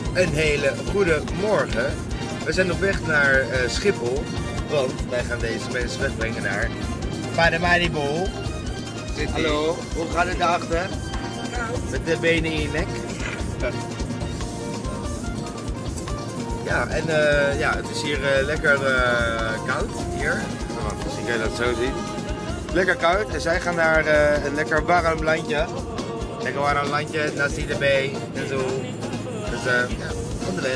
Een hele goede morgen. We zijn op weg naar Schiphol, want wij gaan deze mensen wegbrengen naar Paramaribo. Hallo, hoe gaat het daarachter? Met de benen in je nek. Ja, en ja, het is hier lekker koud. Hier, misschien kan je dat zo zien. Lekker koud en zij gaan naar een lekker warm landje. Lekker warm landje, nasi erbij en zo. Dus ja, onderweg.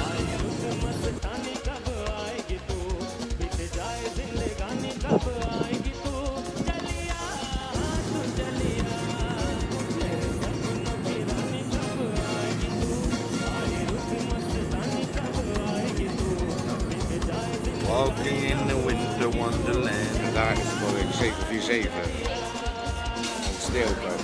Walking in the winter wonderland. Daar is Boeing 747. Een sneeuwbui.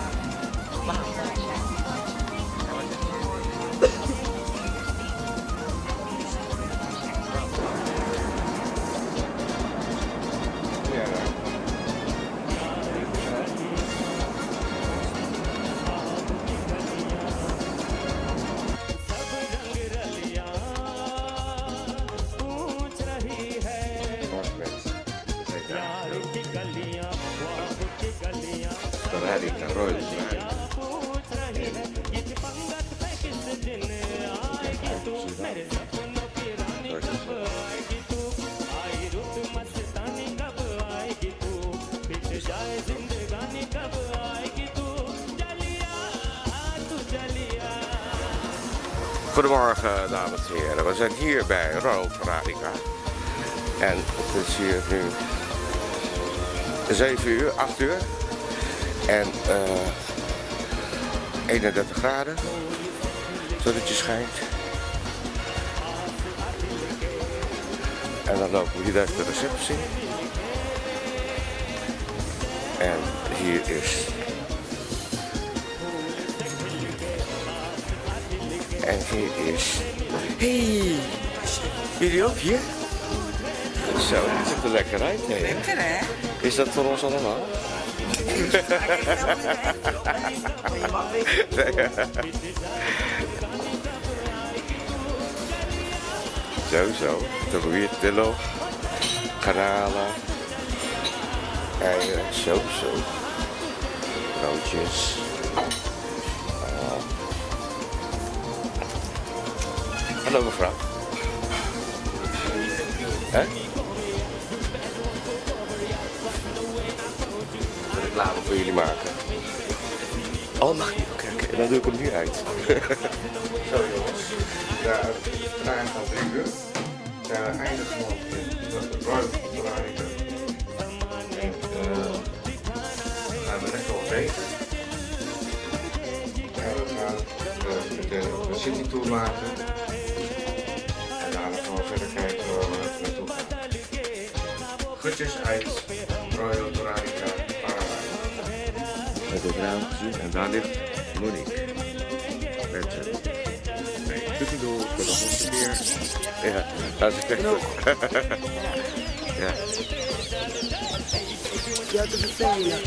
Radica Royal. Goedemorgen dames en heren, we zijn hier bij Royal Radica en het is hier nu 7 uur, 8 uur. En 31 graden, zonnetje schijnt. En dan lopen we hier naar de receptie. En hier is. En hier is. Hey! Jullie ook hier? Zo, het ziet er lekker uit. Nee. Lekker hè? Is dat voor ons allemaal? Zo. Toch weer tillo. Garnalen. Eieren. Zo. Broodjes. Hallo mevrouw. Hè? Reclame voor jullie maken. Oh, mag niet? Oké. Dan doe ik hem nu uit. Zo jongens. Ja, het trein van 3 uur. We eindigen nog in de Royal Radica. En gaan we lekker op eten. En we gaan de city tour maken. En daarna gaan we verder kijken waar we naartoe gaan. Groetjes uit Royal Radica. Met het raam gezien en daar ligt Monique. Met Tukkendol, voor de volgende keer. Ja, dat is echt. Ja. Ja, te vervelen.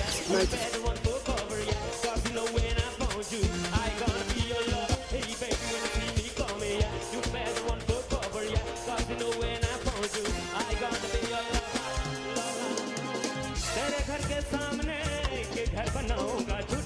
तेरे घर के सामने के घर बनाऊंगा।